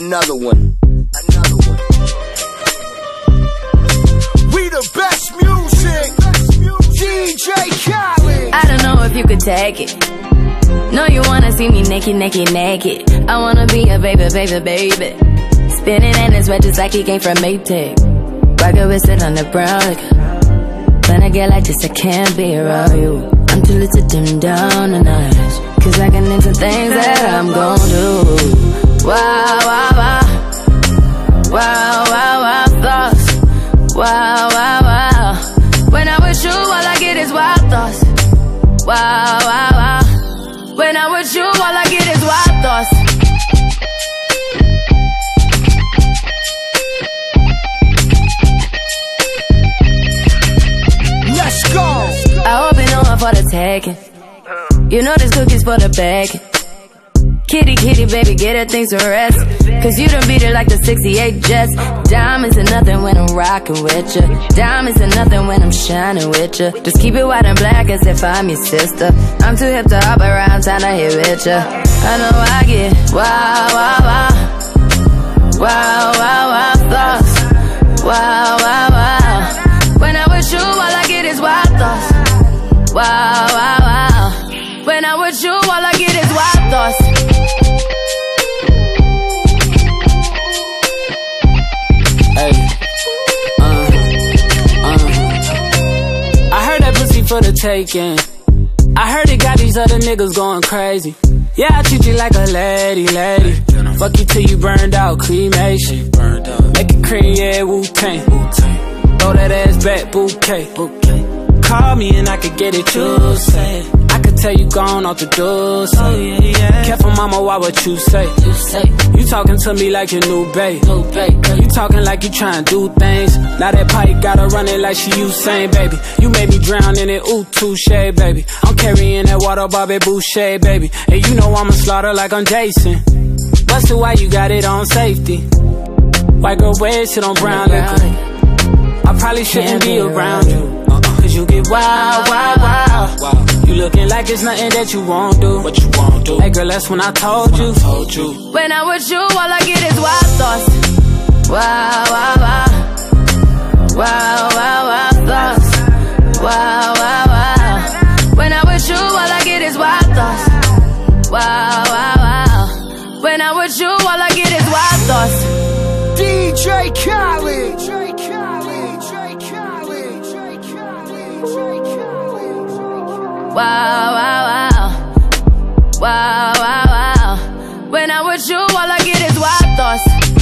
Another one. We the best music. DJ Khaled. I don't know if you could take it. No, you wanna see me naked, naked, naked. I wanna be a baby, baby, baby. Spinning in his red just like he came from Maytag. Rocket with it on the brown liquor. When I get like this, I can't be around you. I'm too little to dim down a notch, cause I can into things that I'm gon' do. Wow, wow, wow. Wow, wow, wow, thoughts. Wow, wow, wow. When I'm with you, all I get is wild thoughts. Wow, wow, wow. When I'm with you, all I get is wild thoughts. Let's go. I hope you know I'm for the taking. You know this cookie's for the bag. Kitty, kitty, baby, get her things to rest. Cause you done beat it like the 68 Jets. Diamonds are nothing when I'm rockin' with ya. Diamonds are nothing when I'm shining with ya. Just keep it white and black as if I'm your sister. I'm too hip to hop around, time to hit with ya. I know I get wow, wow, wow. Wow, wow, wow, thoughts. Wow, wow, wow. When I'm with you, all I get is wild thoughts. Wow, wow, wow. When I'm with you, all I get is wild thoughts. I heard that pussy for the taking. I heard it got these other niggas going crazy. Yeah, I treat you like a lady, lady. Fuck you till you burned out, cremation. Make it cream, yeah, Wu-Tang. Throw that ass back, bouquet. Call me and I could get it, you say. I could tell you gone off the door, say. Oh, yeah, yeah. Careful, mama, why what you say? You talking to me like your new babe. You talking like you trying to do things. Now that pipe gotta run it like she Usain, baby. You made me drown in it, ooh, touche, baby. I'm carrying that water, Bobby Boucher, baby. And you know I'ma slaughter like I'm Jason. Busted, why you got it on safety? White girl wear shit on brown liquor. I probably shouldn't be around you. Cause you get wild, wild, wild. You looking like it's nothing that you won't do. What you won't do? Hey girl, that's when I told you. When I'm with you, all I get is wild thoughts. Wow, wow, wow. Wow, wow, wow, thoughts. Wow, wow, wow. When I'm with you, all I get is wild thoughts. Wow, wow, wow. When I'm with you, all I get is wild thoughts. DJ Khaled. Wow, wow, wow. Wow, wow, wow. When I'm with you, all I get is wild thoughts.